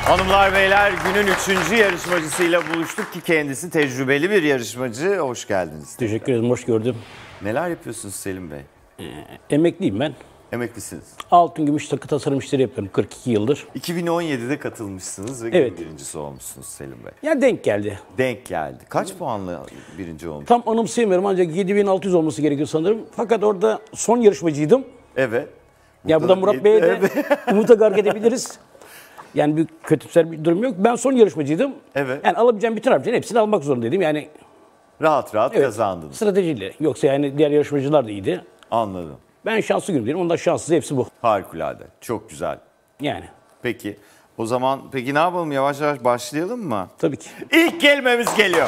Hanımlar beyler, günün 3. yarışmacısıyla buluştuk ki kendisi tecrübeli bir yarışmacı. Hoş geldiniz. Teşekkür ederim, hoş gördüm. Neler yapıyorsunuz Selim Bey? Emekliyim ben. Emeklisiniz. Altın gümüş takı tasarım işleri yapıyorum 42 yıldır. 2017'de katılmışsınız ve Evet. gün birincisi olmuşsunuz Selim Bey. Yani denk geldi. Denk geldi. Kaç puanla birinci olmuş? Tam anımsayamıyorum ancak 7600 olması gerekiyor sanırım. Fakat orada son yarışmacıydım. Evet. Ya buradan Murat Bey'e de umuta gark edebiliriz. Yani bir kötümser bir durum yok. Ben son yarışmacıydım. Evet. Yani alabileceğim bütün harflerin hepsini almak zorundaydım. Yani Rahat rahat evet, kazandınız. stratejiyle. Yoksa yani diğer yarışmacılar da iyiydi. Anladım. Ben şanslı gün değilim. Ondan şanssız hepsi bu. Harikulade. Çok güzel. Yani Peki. O zaman ne yapalım? Yavaş yavaş başlayalım mı? tabii ki. İlk kelimemiz geliyor.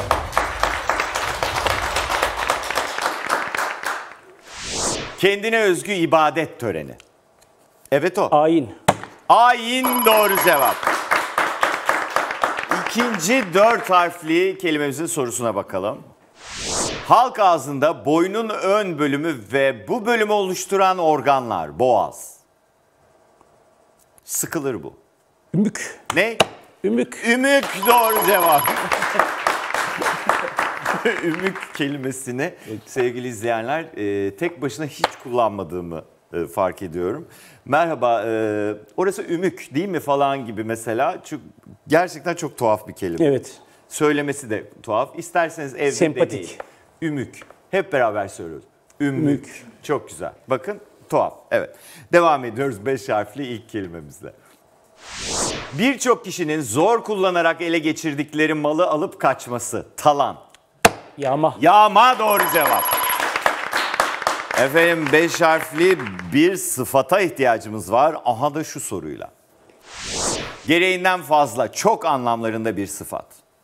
Kendine özgü ibadet töreni. Evet o. Ayin. Ayin doğru cevap. İkinci 4 harfli kelimemizin sorusuna bakalım. Halk ağzında boynun ön bölümü ve bu bölümü oluşturan organlar. Boğaz. Sıkılır bu. Ümük. Ne? Ümük. Ümük doğru cevap. Ümük kelimesini sevgili izleyenler tek başına hiç kullanmadığımı fark ediyorum. Merhaba, orası ümük değil mi falan gibi mesela. Çünkü gerçekten çok tuhaf bir kelime. Evet. Söylemesi de tuhaf. İsterseniz evde Sempatik. deneyin. Ümük. Hep beraber söylüyoruz. Ümük. Çok güzel. Bakın tuhaf. Evet. Devam ediyoruz 5 harfli ilk kelimemizle. Birçok kişinin zor kullanarak ele geçirdikleri malı alıp kaçması. Talan. Yağma. Yağma doğru cevap. Efendim 5 harfli bir sıfata ihtiyacımız var. Aha da şu soruyla. Gereğinden fazla, çok anlamlarında bir sıfat.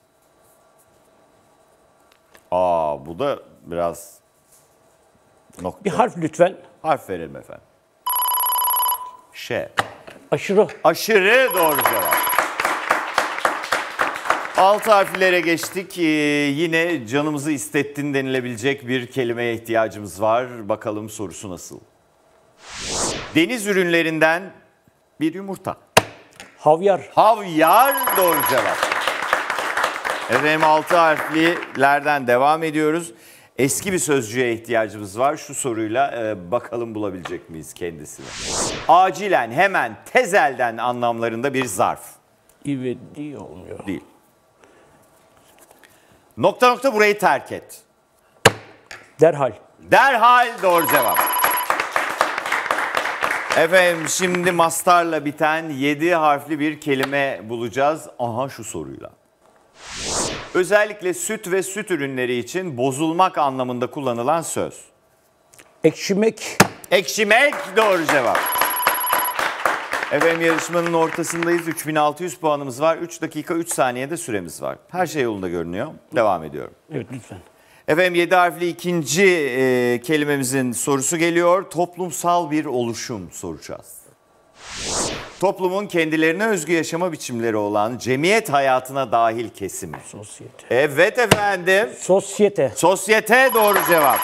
Bu da biraz nokta. Bir harf lütfen. Harf verelim efendim. Ş. Aşırı. Aşırı doğru cevap. 6 harflere geçtik. Yine canımızı istettin denilebilecek bir kelimeye ihtiyacımız var. Bakalım sorusu nasıl? Deniz ürünlerinden bir yumurta. Havyar. Havyar doğru cevap. Efendim 6 harflilerden devam ediyoruz. Eski bir sözcüğe ihtiyacımız var. Şu soruyla bakalım bulabilecek miyiz kendisini? Acilen, hemen, tezelden anlamlarında bir zarf. İvedi olmuyor. Değil. Nokta nokta burayı terk et. Derhal. Derhal doğru cevap. Efendim şimdi mastarla biten 7 harfli bir kelime bulacağız. Aha şu soruyla. Özellikle süt ve süt ürünleri için bozulmak anlamında kullanılan söz. Ekşimek. Ekşimek doğru cevap. Efendim yarışmanın ortasındayız. 3600 puanımız var. 3 dakika 3 saniyede süremiz var. Her şey yolunda görünüyor. Devam ediyorum. Evet lütfen. Efendim 7 harfli ikinci kelimemizin sorusu geliyor. Toplumsal bir oluşum soracağız. Toplumun kendilerine özgü yaşama biçimleri olan cemiyet hayatına dahil kesimi. Sosyete. Evet efendim. Sosyete. Sosyete doğru cevap.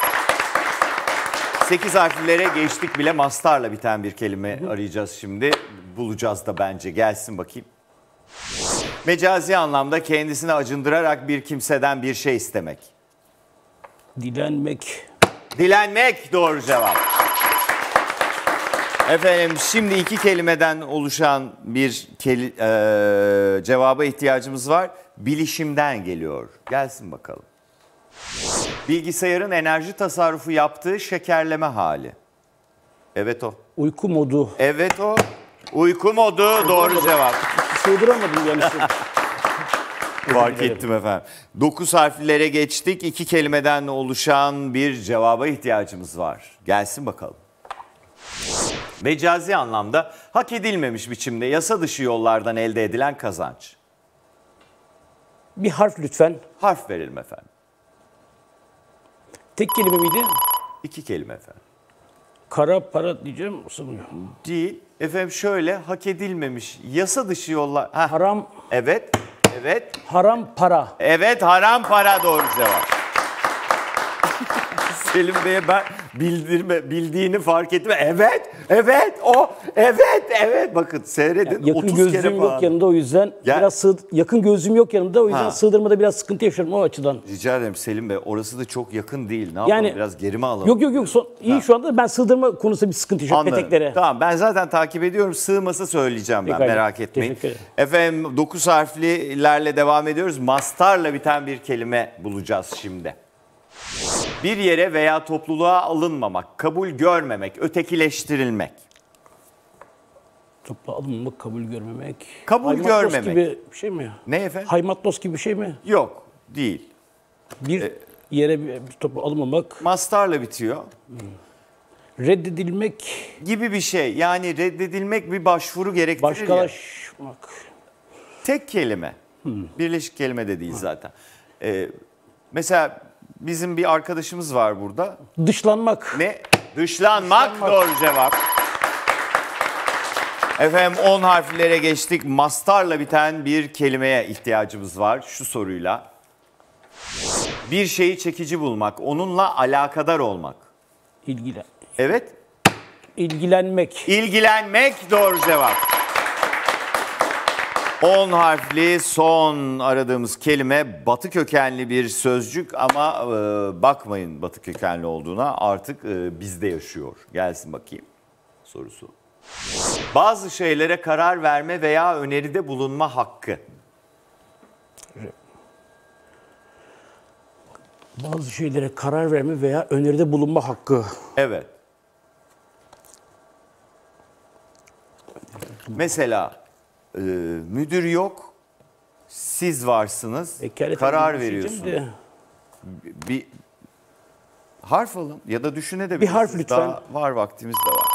8 harflere geçtik bile, mastarla biten bir kelime arayacağız şimdi. Bulacağız da bence. Gelsin bakayım. Mecazi anlamda kendisini acındırarak bir kimseden bir şey istemek. Dilenmek. Dilenmek doğru cevap. Efendim şimdi 2 kelimeden oluşan bir cevaba ihtiyacımız var. Bilişimden geliyor. Gelsin bakalım. Bilgisayarın enerji tasarrufu yaptığı şekerleme hali. Evet o. Uyku modu. Evet o. Uyku modu doğru cevap. Sığdıramadım yani. Fark ettim efendim. 9 harflere geçtik. 2 kelimeden oluşan bir cevaba ihtiyacımız var. Gelsin bakalım. Mecazi anlamda hak edilmemiş biçimde yasa dışı yollardan elde edilen kazanç. Bir harf lütfen. Harf verelim efendim. Tek kelime miydi? 2 kelime efendim. Kara para diyeceğim. Sığmıyor. Değil. Efendim şöyle, hak edilmemiş yasa dışı yollar. Haram. Evet. Evet. Haram para. Evet, haram para doğru cevap. Selim Bey'e bildiğini fark etme. Evet, evet, o, evet. Bakın seyredin. Yakın 30 kere gözlüğüm yok falan. yanında, o yüzden biraz yakın gözlüğüm yok yanında, o yüzden Ha. sığdırmada biraz sıkıntı yaşıyorum o açıdan. Rica ederim Selim Bey. Orası da çok yakın değil. Ne yapalım? Biraz geri mi alalım? Yok. İyi şu anda, ben sığdırma konusunda bir sıkıntı yaşıyorum Anladım. peteklere. Tamam, ben zaten takip ediyorum. Sığmasa söyleyeceğim ben, Pekala. merak etmeyin. Teşekkür ederim. Efendim 9 harflilerle devam ediyoruz. Mastarla biten bir kelime bulacağız şimdi. Bir yere veya topluluğa alınmamak, kabul görmemek, ötekileştirilmek. Topla alınmamak, kabul görmemek. Kabul Haymatlos görmemek. gibi bir şey mi? Ne efendim? Haymatlos gibi bir şey mi? Yok, değil. Bir yere bir topla alınmamak, Mastarla bitiyor reddedilmek, gibi bir şey. Yani reddedilmek bir başvuru gerektirir ya. başkalaşmak. Tek kelime. Birleşik kelime de değil zaten. Mesela bizim bir arkadaşımız var burada. Dışlanmak. Ne? Dışlanmak doğru cevap. Efendim 10 harflere geçtik. Mastarla biten bir kelimeye ihtiyacımız var şu soruyla. Bir şeyi çekici bulmak, onunla alakadar olmak. Evet. İlgilenmek. İlgilenmek doğru cevap. 10 harfli son aradığımız kelime Batı kökenli bir sözcük ama bakmayın Batı kökenli olduğuna, artık bizde yaşıyor. Gelsin bakayım sorusu. Bazı şeylere karar verme veya öneride bulunma hakkı. Bazı şeylere karar verme veya öneride bulunma hakkı. Evet. Mesela müdür yok, siz varsınız, Vekaleten karar bir şey diyeceğim veriyorsunuz. de. Bir harf alın ya da düşünebilirsiniz. Bir harf lütfen. Daha var, vaktimiz de var.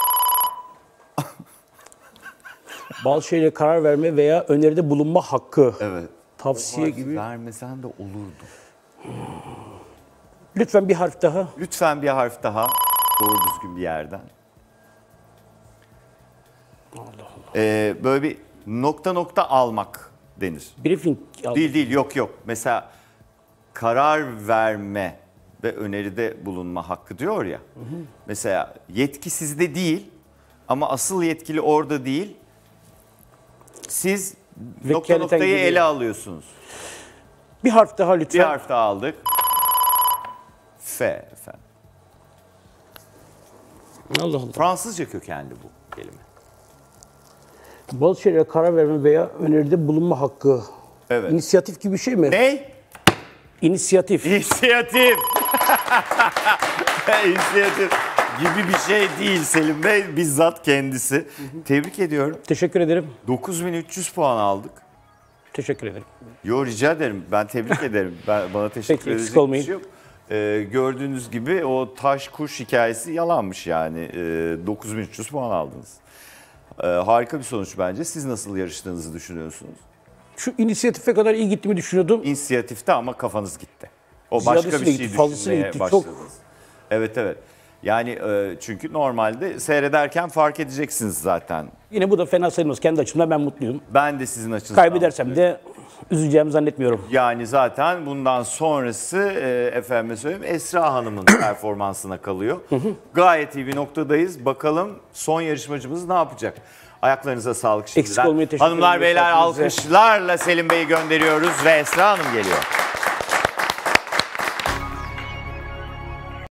Bazı şeylere karar verme veya öneride bulunma hakkı. Evet. Tavsiye gibi. Vermesen de olurdu. Lütfen bir harf daha. Lütfen bir harf daha. Doğru düzgün bir yerden. Böyle bir nokta almak denir. Briefing. Değil yok. Mesela karar verme ve öneride bulunma hakkı diyor ya. Mesela yetki sizde değil ama asıl yetkili orada değil. Siz Vekaleten noktayı gibi. ele alıyorsunuz. Bir harf daha lütfen. Bir harf daha aldık. F efendim. Allah Allah. Fransızca kökenli bu kelime. Bazı şeylere karar verme veya öneride bulunma hakkı. Evet. İnisiyatif gibi bir şey mi? Ne? İnisiyatif. İnisiyatif. İnisiyatif gibi bir şey değil Selim Bey. Bizzat kendisi. Tebrik ediyorum. Teşekkür ederim. 9300 puan aldık. Teşekkür ederim. Yo, rica ederim. Ben tebrik ederim. Bana teşekkür Peki, eksik edecek bir olmayın. şey yok. Gördüğünüz gibi o taş kuş hikayesi yalanmış yani. 9300 puan aldınız. Harika bir sonuç bence. Siz nasıl yarıştığınızı düşünüyorsunuz? Şu inisiyatife kadar iyi gittiğimi düşünüyordum. İnisiyatifte ama kafanız gitti. O başka bir Ziyadesiyle şey gitti, fazlasıyla düşünmeye gitti. başladınız. Evet. Yani çünkü normalde seyrederken fark edeceksiniz zaten. Yine bu da fena sayılmaz. Kendi açımdan ben mutluyum. Ben de sizin açınızdan. Kaybedersem de üzüleceğimi zannetmiyorum. Yani zaten bundan sonrası efendime söyleyeyim Esra Hanım'ın performansına kalıyor. Gayet iyi bir noktadayız. Bakalım son yarışmacımız ne yapacak? Ayaklarınıza sağlık şimdiden. Eksik olmayı teşekkür Hanımlar ederim. beyler Misafirinize. alkışlarla Selim Bey'i gönderiyoruz ve Esra Hanım geliyor.